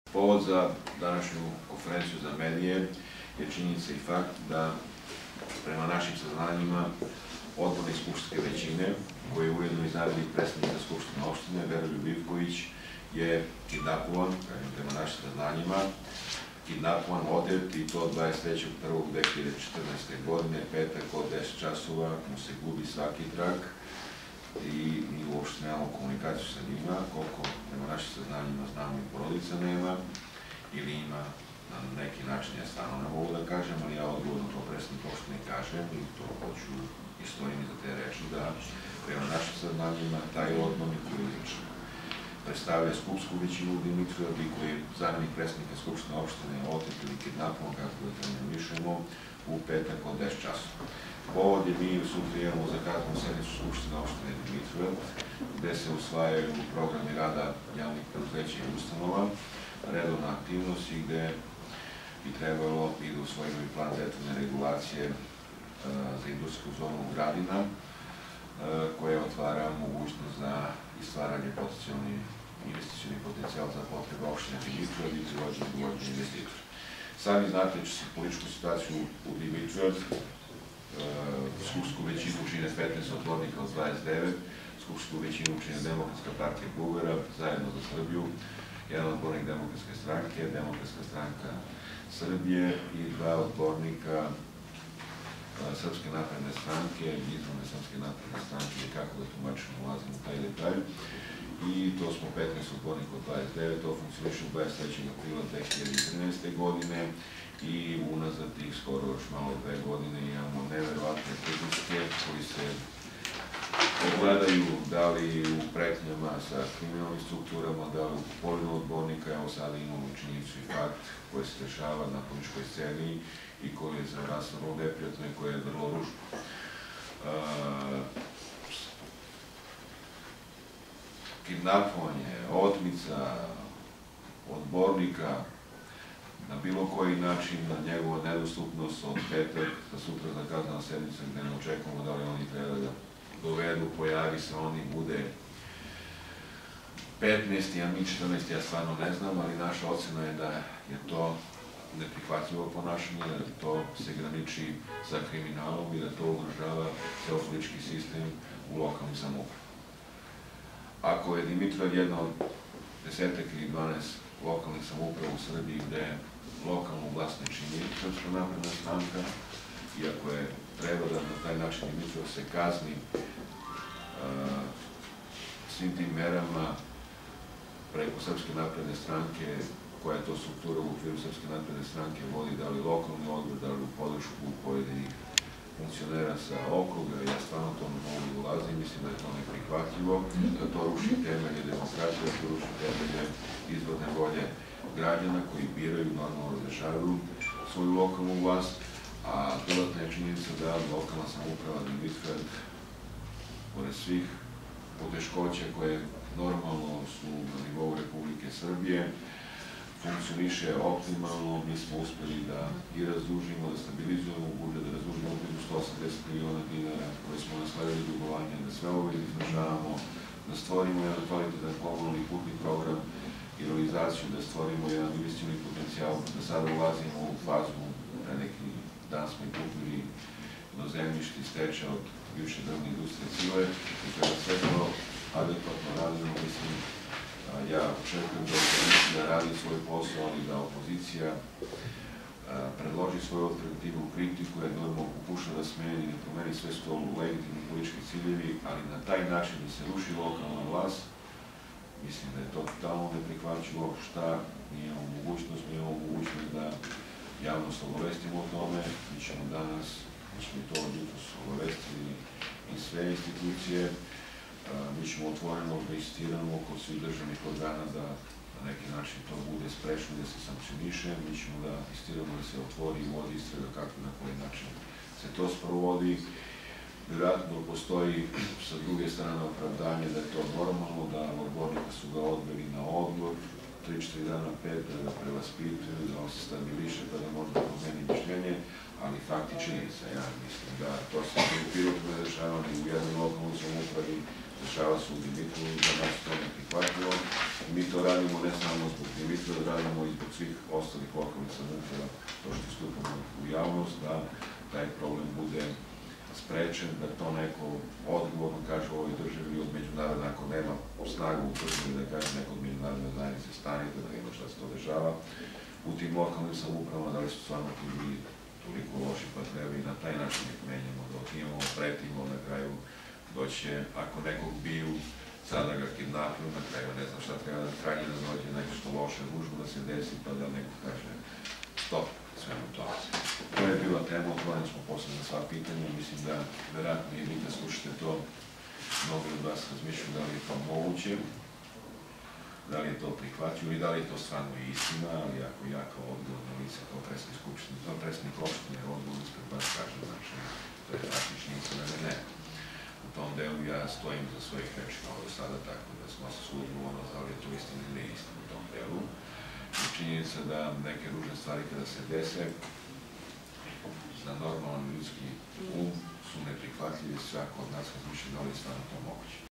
Povod za današnju konferenciju za medije je činjenica i fakt da prema našim saznanjima odbornik skupštinske većine, koji je ujedno i zamjenik predsednika Skupštine opštine, Veroljub Ivković, je kidnapovan, prema našim saznanjima, odet i to 23.1.2014. godine, petak od 10 časova, mu se gubi svaki trag i mi uopšte nemamo komunikaciju sa njima, koliko prema našim saznanjima znamo i porodica nema, ili ima na neki način, ja stvarno ne mogu da kažem, ali ja odgovorno to predsednik opštine kažem i to hoću i stojim iza te reči da prema našim saznanjima taj odbornik koji predstavlja skupsku većinu u Dimitrovgradu i koji je zamjenik predsednika Skupštine opštine otet ili kidnapovan, kako da terminišemo, u petak od 10 časova. Povod je mi sutra imamo zakazanu sednicu Skupštine opštine Dimitrovgrad, gde se usvajaju programi rada javnih preduzeća i ustanova, redovna aktivnost i gde bi trebalo i da usvojimo i plan detaljne regulacije za industrijsku zonu Gradina, koja otvara mogućnost za stvaranje potencijalni investicioni potencijal za potrebe opštine Dimitrovgrad i privođenje investitora. Sami znate će se političku situaciju u Dimitrovgrad, skupštinsku većinu čine 15 odbornika od 29, skupštinsku većinu čine Demokratska partija Bugara, Zajedno za Srbiju, jedan odbornik Demokratske stranke, Demokratska stranka Srbije i dva odbornika Srpske napredne stranke, izvorne Srpske napredne stranke, kako da tumačimo, ulazimo u taj detalj. I to smo 15 odbornika od 29, to funkcioniše u 23. aprila 2013. godine i unazad tih skoro još malo 2 godine imamo neverovatne pritiske koji se ogledaju da li u pretnjama sa kriminalnim strukturama, da li u kupovinu odbornika, evo sada imamo činjenicu i fakt koji se dešava na političkoj sceni i koji je za nas vrlo neprijatno i koji je vrlo ružno. Kidnapovanje, otmica odbornika na bilo koji način, na njegova nedostupnost od petak za sutra zakazana sednica gde ne očekujemo da li oni treba da dovedu, pojavi se oni, bude 15. a mi 14. ja stvarno ne znam, ali naša ocena je da je to neprihvatljivo ponašanje, da to se graniči sa kriminalom i da to ugrožava ceo politički sistem u lokalnim samoupravama. Ako je Dimitrovgrad jedna od 10 ili 12 lokalnih samouprava u Srbiji gde lokalnu vlast ne čini Srpska napredna stranka, iako je treba da na taj način Dimitrovgrad se kazni svim tim merama preko Srpske napredne stranke, koja je to struktura u okviru Srpske napredne stranke vodi, da li lokalni odbor, da li u podršku pojedinih funkcionera sa okruga, ja stvarno to ne mogu da ulazim, mislim da je to neprihvatljivo, da to ruši temelje demokratije, da to ruši temelje izborne volje građana koji biraju, normalno razrešavaju svoju lokalnu vlast, a dodatna je činjenica da lokalna samouprava Dimitrovgrad, pored svih poteškoća koje normalno su na nivou Republike Srbije, funkcioniše optimalno, mi smo uspeli da i razdužimo, da stabilizujemo budžet, da razdužimo budžet 180 miliona dinara koje smo nasledili dugovanja, da sve ovo izvršavamo, da stvorimo jedan kvalitetan komunalni putni program i realizaciju, da stvorimo jedan investicioni potencijal, da sada ulazimo u fazu, pre neki dan smo i kupili do zemljište i steče od bivše drvne industrije Cile i kada sve to adekvatno radimo, mislim, ja očekujem da opozicija radi svoj posao, ali da opozicija predloži svoju alternativnu kritiku, jer normalno pokuša da smeni i da promeni sve što legitimni politički ciljevi, ali na taj način da se ruši lokalna vlast, mislim da je to totalno neprihvatljivo. Šta mi imamo mogućnost? Mi imamo mogućnost da javnost obavestimo o tome, mi ćemo danas, mi smo i to od jutros obavestili i sve institucije, mi ćemo otvoreno da insistiramo oko svih državnih organa da na neki način to bude sprečeno, da se sankcioniše, mi ćemo da insistiramo da se otvori i vodi istraga kako i na koji način se to sprovodi. Vjerojatno postoji sa druge strane opravdanje da je to normalno, da odbornika su ga odveli na odbor, 3-4 dana, 5 da ga prevaspituju, da on se stabiliše pa da možda promeni mišljenje, ali fakti činjenica, ja mislim da to se u pilotu ne dešava ni u jednoj lokalnoj samoupravi, dešava se u Dimitru, za nas to neprihvatljivo. Mi to radimo ne samo zbog Dimitra, radimo i zbog svih ostalih lokalnih samouprava, to što stupamo u javnost, da taj problem bude sprečen, da to neko odgovorno kaže u ovoj državi od međunarodne, ako nema snagu u državi da kaže neko od međunarodne zajednice stanite, da ima šta se to dešava. U tim lokalnim samoupravama, da li su stvarno ti ljudi toliko loši, pa treba i na taj način ih menjamo, da otijemo, pretimo, na kraju doće, ako nekog biju, sada ga kidnapuju, na kraju ne znam šta treba da krajnje da dođe, nešto loše, ružno da se desi, pa da neko kaže stop svemu tome. To je bila tema, otvoreni smo posle na sva pitanja, mislim da verovatno i vi da slušate to, mnogi od vas razmišljaju da li je to moguće, da li je to prihvatljivo i da li je to stvarno istina, ali ako ja kao odgovorno lice, kao predsednik opštine, odgovorno ispred vas kažem, znači, to je praktični istina, ne. U tom delu ja stojim za svojih reči kao do sada, tako da smo se svu odgovornost, da li je to istina ili ne istina u tom delu. I činjenica da neke ružne stvari kada se dese, za normalan ljudski um su neprihvatljivi, svako od nas razmišlja da li je stvarno to moguće.